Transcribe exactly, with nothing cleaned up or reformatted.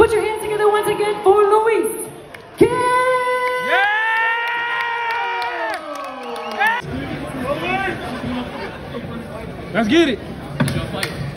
put your hands together once again for Luis Quintero. Let's get it.